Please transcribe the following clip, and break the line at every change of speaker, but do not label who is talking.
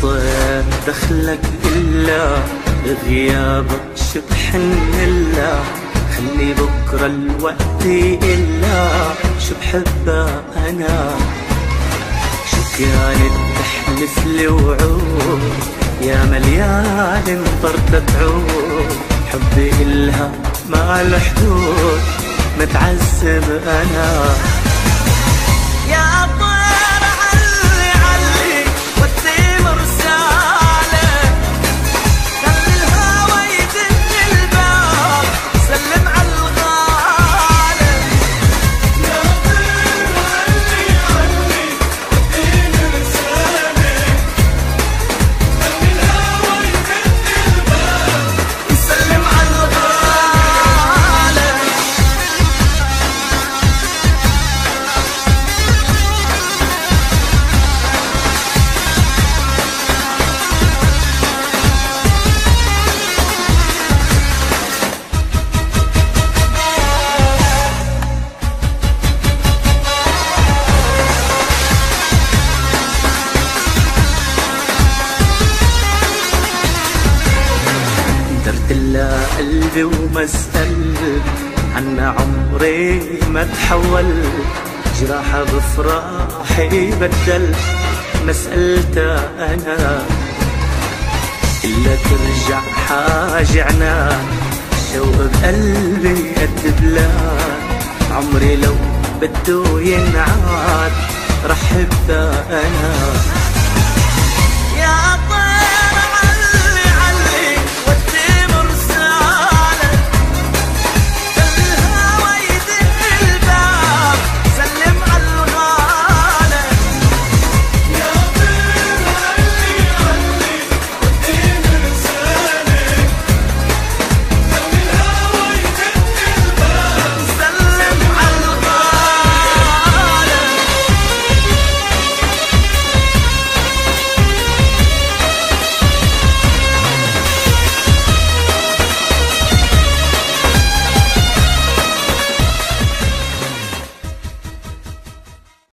حطيت دخلك إلا غيابك شبحن إلا خلي بكرة الوقت إلا شو بحبها أنا شو كانت تحلف لي وعود يا مليان انطرت عود حبي إلها ما له حدود متعذب أنا يا طير علي علي ودي مرسالة خلي الهوى يدق الباب سلم على الغالي يا طير علي علي ودي مرسالة خلي الهوى يدق الباب سلم على الغالي درت لها قلبي وما سألت عنا عمري ما تحول جراحة بفراحي بدل ما سألتها أنا إلا ترجع حاجعنا شوق بقلبي قد بلاد عمري لو بده ينعاد رح أبدا أنا